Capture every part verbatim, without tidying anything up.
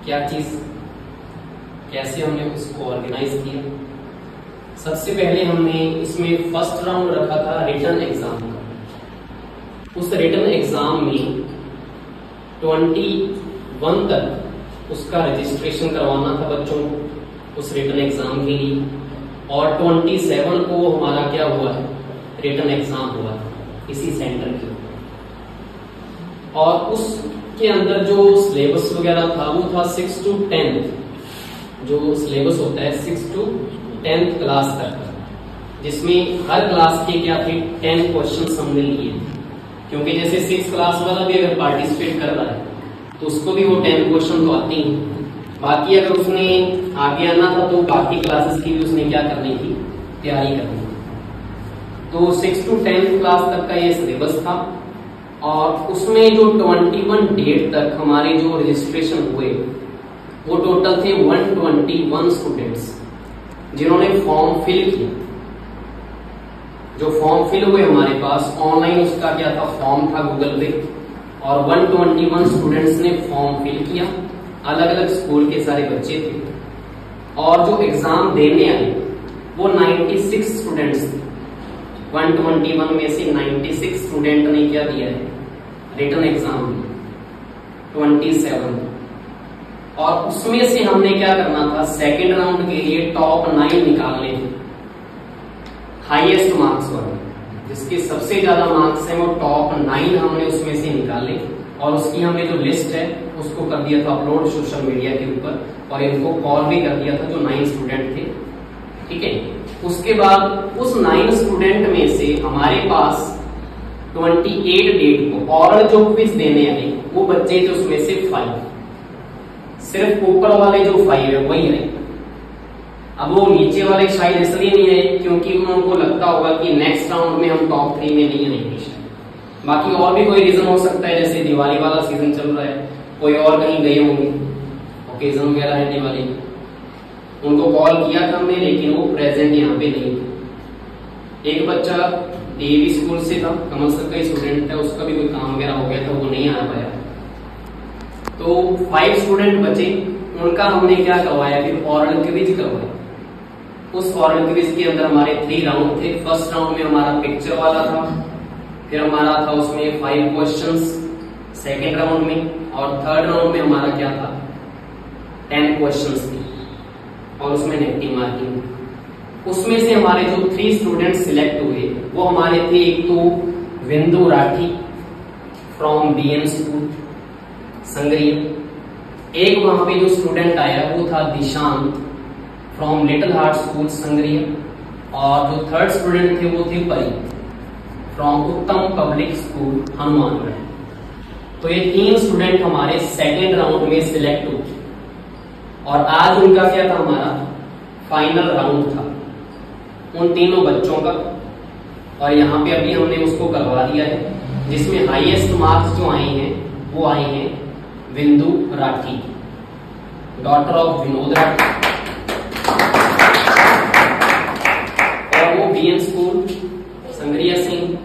क्या चीज, कैसे हमने उसको ऑर्गेनाइज किया। सबसे पहले हमने इसमें फर्स्ट राउंड रखा था रिटन एग्जाम का। उस रिटन एग्जाम में इक्कीस तक उसका रजिस्ट्रेशन करवाना था बच्चों को उस रिटन एग्जाम के लिए, और सत्ताईस को हमारा क्या हुआ है, रिटन एग्जाम हुआ है इसी सेंटर के ऊपर। और उसके अंदर जो सिलेबस वगैरह था वो था सिक्स टू टेंथ, जो सिलेबस होता है सिक्स टू टेंथ क्लास तक, जिसमें हर क्लास के क्या थे, टेन क्वेश्चन हमने लिए, क्योंकि जैसे सिक्स क्लास वाला भी अगर पार्टिसिपेट कर रहा है तो उसको भी वो टेन क्वेश्चन तो आते ही। बाकी अगर उसने आगे आना था तो बाकी क्लासेस की भी उसने क्या करनी थी, तैयारी करनी थी। तो सिक्स टू टेंथ क्लास तक का ये सिलेबस था, और उसमें जो इक्कीस डेट तक हमारे जो रजिस्ट्रेशन हुए वो टोटल थे एक सौ इक्कीस स्टूडेंट्स जिन्होंने फॉर्म फिल किया। जो फॉर्म फिल हुए हमारे पास ऑनलाइन, उसका क्या था, फॉर्म था गूगल पे, और एक सौ इक्कीस स्टूडेंट्स ने फॉर्म फिल किया। अलग अलग स्कूल के सारे बच्चे थे, और जो एग्जाम देने आए वो छियानवे स्टूडेंट्स थे। एक सौ इक्कीस में से छियानवे स्टूडेंट ने क्या दिया है, रिटन एग्जाम में सत्ताईस, और उसमें से हमने क्या करना था, सेकेंड राउंड के लिए टॉप नाइन निकालने थे, हाईएस्ट मार्क्स वाले, जिसके सबसे ज्यादा मार्क्स हैं वो टॉप नाइन हमने उसमें से निकाले, और उसकी हमने जो लिस्ट है उसको कर दिया था अपलोड सोशल मीडिया के ऊपर, और इनको कॉल भी कर दिया था जो नाइन स्टूडेंट थे। ठीक है, उसके बाद उस नाइन स्टूडेंट में से हमारे पास अट्ठाईस डेट को और जो क्विज देने आए वो बच्चे थे, उसमें से फाइव, सिर्फ ऊपर वाले जो फाइव है वही आए। अब वो नीचे वाले शायद इसलिए नहीं आए क्योंकि उनको लगता होगा कि नेक्स्ट राउंड में हम टॉप थ्री में नहीं आएंगे शायद। बाकी और भी कोई रीजन हो सकता है, जैसे दिवाली वाला सीजन चल रहा है, कोई और कहीं गए होंगे, ओकेजन वगैरह है दिवाली, उनको कॉल किया था हमने लेकिन वो प्रेजेंट यहाँ पे नहीं थे। एक बच्चा डीएवी स्कूल से था, कमल सर का स्टूडेंट था, उसका भी कोई काम वगैरह हो गया था, वो नहीं आ पाया। तो फाइव स्टूडेंट बचे, उनका हमने क्या करवाया, फिर ऑरल क्विज करवाया। उस ऑरल क्विज के अंदर हमारे थ्री राउंड थे। फर्स्ट राउंड में हमारा पिक्चर वाला था, फिर हमारा था उसमें फाइव क्वेश्चंस सेकेंड राउंड में, और थर्ड राउंड में हमारा क्या था, टेन क्वेश्चंस थे, और उसमें नेगेटिव मार्किंग। उसमें से हमारे जो थ्री स्टूडेंट सिलेक्ट हुए वो हमारे थे, एक तो Vindu Rathi from BM school Sangaria, एक वहां पे जो स्टूडेंट आया वो था Dishant from little heart school Sangaria, और जो थर्ड स्टूडेंट थे वो थे परी फ्रॉम उत्तम पब्लिक स्कूल हनुमानगढ़। तो ये तीन स्टूडेंट हमारे सेकेंड राउंड में सिलेक्ट हुए, और आज उनका क्या था, हमारा फाइनल राउंड था उन तीनों बच्चों का। और यहाँ पे अभी हमने उसको करवा दिया है, जिसमें हाईएस्ट मार्क्स जो आए हैं वो आए हैं विंदु राठी, डॉटर ऑफ विनोद राठी, और वो बीएम स्कूल संग्रिया सिंह।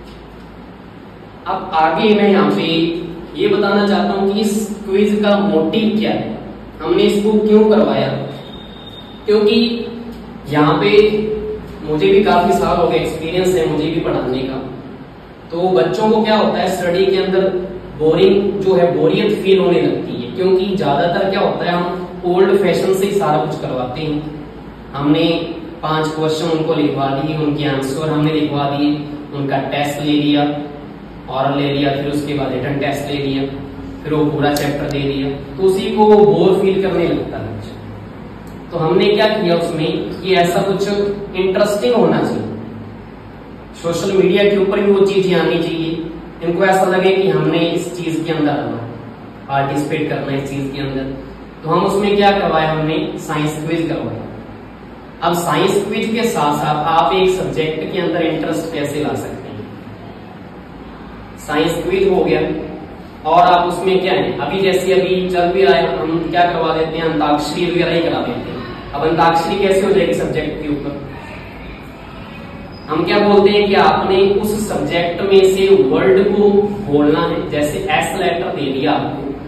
अब आगे मैं यहाँ पे ये बताना चाहता हूं कि इस क्विज का मोटिव क्या है, हमने इसको क्यों करवाया। क्योंकि यहाँ पे मुझे भी काफी साल हो गए, एक्सपीरियंस है मुझे भी पढ़ाने का। तो बच्चों को क्या होता है, स्टडी के अंदर बोरिंग जो है, बोरियत फील होने लगती है, क्योंकि ज्यादातर क्या होता है, हम ओल्ड फैशन से ही सारा कुछ करवाते हैं। हमने पांच क्वेश्चन उनको लिखवा दिए, उनके आंसर हमने लिखवा दिए, उनका टेस्ट ले लिया, ऑरल ले लिया, फिर उसके बाद रिटन टेस्ट ले लिया, फिर वो पूरा चैप्टर दे दिया, तो उसी को वो बोर फील करने लगता है। तो हमने क्या किया उसमें कि ऐसा कुछ इंटरेस्टिंग होना चाहिए, सोशल मीडिया के ऊपर भी वो चीजें आनी चाहिए, इनको ऐसा लगे कि हमने इस चीज के अंदर आना, पार्टिसिपेट करना इस चीज के अंदर। तो हम उसमें क्या करवाया, हमने साइंस क्विज करवाया। अब साइंस क्विज के साथ साथ आप एक सब्जेक्ट के अंदर इंटरेस्ट कैसे ला सकते हैं। साइंस क्विज हो गया, और आप उसमें क्या है, अभी जैसे अभी चल भी रहा है, हम क्या करवा देते हैं, अंताक्षरी वगैरह ही करा देते हैं। अब अंताक्षरी कैसे हो जाएगी सब्जेक्ट के ऊपर, हम क्या बोलते हैं कि आपने उस सब्जेक्ट में से वर्ड को बोलना है। जैसे एस लेटर दे दिया आपको,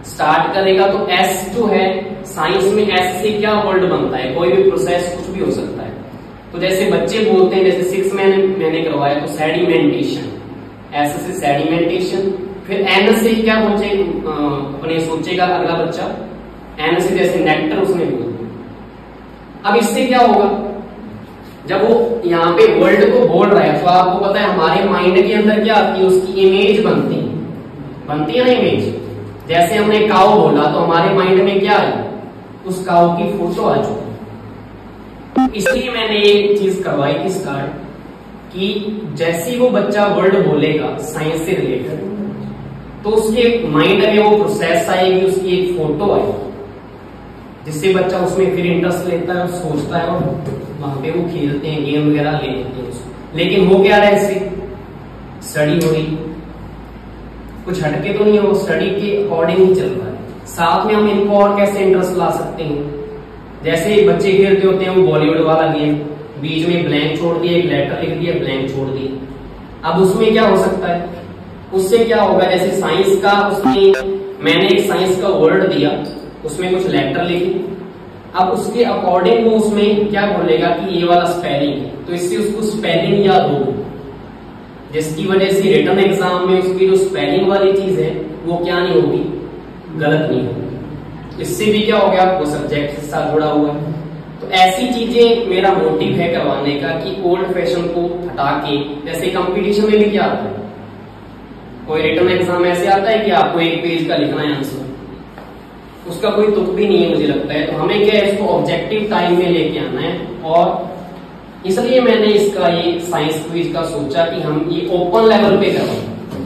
स्टार्ट करेगा तो एस जो है साइंस में एस से क्या वर्ड बनता है, कोई भी प्रोसेस कुछ भी हो सकता है। तो जैसे बच्चे बोलते हैं, जैसे सिक्स में मैंने करवाया तो सेडिमेंटेशन, एस से सेडिमेंटेशन, फिर एन से क्या सोचे अपने सोचेगा अगला बच्चा, एन से जैसे नेक्टर उसने बोल दिया। अब इससे क्या होगा, जब वो यहाँ पे वर्ड को बोल रहा है तो आपको पता है हमारे माइंड के अंदर क्या आती है, उसकी इमेज बनती है, बनती है ना इमेज। जैसे हमने काऊ बोला तो हमारे माइंड में क्या आई, उस काऊ की फोटो आ चुकी। इसलिए मैंने ये चीज करवाई थी स्टार्ट कि जैसे ही वो बच्चा वर्ड बोलेगा साइंस से रिलेटेड तो उसके माइंड में वो प्रोसेस आएगी, उसकी एक फोटो आएगी, जिससे बच्चा उसमें फिर इंटरेस्ट लेता है और सोचता है और वहां पे वो खेलते हैं, गेम वगैरह ले लेते हैं उसको। लेकिन हो क्या रहा है, इससे स्टडी हो रही, कुछ हटके तो नहीं है, वो स्टडी के अकॉर्डिंग ही चल रहा है। साथ में हम इनको और कैसे इंटरेस्ट ला सकते हैं, जैसे बच्चे खेलते होते हैं वो बॉलीवुड वाला गेम, बीच में ब्लैंक छोड़ दिया, एक लेटर लिख दिया, ब्लैंक छोड़ दिया। अब उसमें क्या हो सकता है, उससे क्या होगा, जैसे साइंस का उसमें मैंने एक साइंस का वर्ड दिया, उसमें कुछ लेटर लिखी, अब उसके अकॉर्डिंग वो उसमें क्या बोलेगा कि ये वाला स्पेलिंग है, तो इससे उसको स्पेलिंग याद होगी, जिसकी वजह से रिटन एग्जाम में उसकी जो स्पेलिंग वाली चीज है वो क्या नहीं होगी, गलत नहीं होगी। इससे भी क्या हो गया, वो सब्जेक्ट के साथ जुड़ा हुआ है। तो ऐसी चीजें मेरा मोटिव है करवाने का कि ओल्ड फैशन को हटा के, जैसे कंपटीशन में भी क्या आता है, कोई रिटन एग्जाम ऐसे आता है कि आपको एक पेज का लिखना है आंसर, उसका कोई तुक भी नहीं है मुझे लगता है। तो हमें क्या है, इसको ऑब्जेक्टिव टाइम में लेके आना है, और इसलिए मैंने इसका ये साइंस क्विज का सोचा कि हम ये ओपन लेवल पे करवाएं,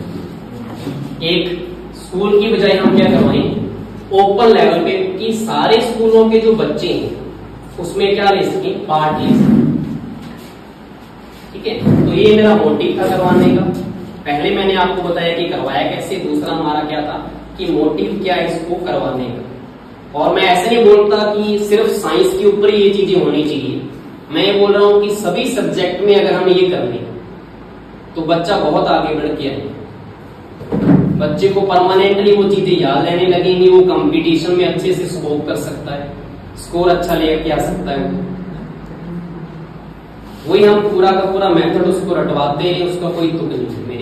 एक स्कूल की बजाय हम क्या करवाएं ओपन लेवल पे, कि सारे स्कूलों के जो बच्चे हैं उसमें क्या ले सके, पार्ट ले सके। ठीक है, तो ये मेरा मोटिव था करवाने का। पहले मैंने आपको बताया कि करवाया कैसे, दूसरा हमारा क्या था कि मोटिव क्या है इसको करवाने का। और मैं ऐसे नहीं बोलता कि सिर्फ साइंस के ऊपर ही ये चीजें होनी चाहिए, मैं ये बोल रहा हूं कि सभी सब्जेक्ट में अगर हम ये कर लें तो बच्चा बहुत आगे बढ़ के आए, बच्चे को परमानेंटली वो चीजें याद रहने लगेंगी, वो कंपटीशन में अच्छे से स्कोप कर सकता है, स्कोर अच्छा लेकर आ सकता है। वही हम पूरा का पूरा मेथड उसको रटवाते हैं, उसका कोई तुक नहीं।